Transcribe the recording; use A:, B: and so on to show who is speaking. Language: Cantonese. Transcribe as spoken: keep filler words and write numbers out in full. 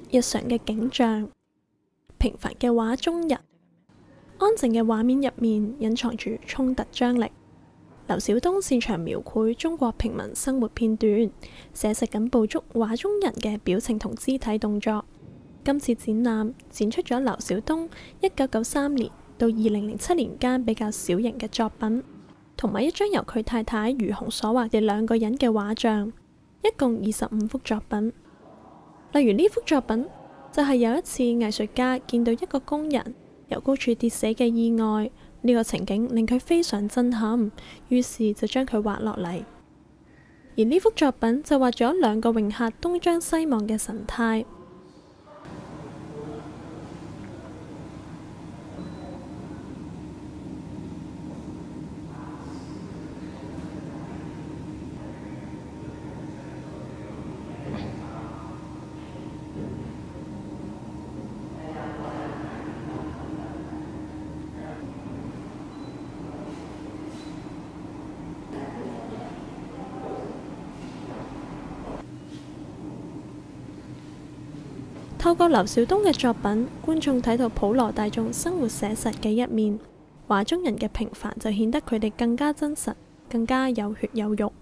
A: 日常嘅景象，平凡嘅畫中人。安靜嘅畫面入面隱藏住衝突張力。劉曉東擅長描繪中國平民生活片段，寫實咁捕捉畫中人嘅表情同肢體動作。今次展覽展出咗劉曉東一九九三年到二零零七年間比較小型嘅作品，同埋一張由佢太太余紅所畫嘅兩個人嘅畫像，一共二十五幅作品。例如呢幅作品就係有一次藝術家見到一個工人由高處跌死嘅意外，呢個情景令佢非常震撼，於是就將佢畫落嚟。而呢幅作品就畫咗兩個泳客東張西望嘅神態。透過劉曉東嘅作品，觀眾睇到普羅大眾生活寫實嘅一面，畫中人嘅平凡就顯得佢哋更加真實，更加有血有肉。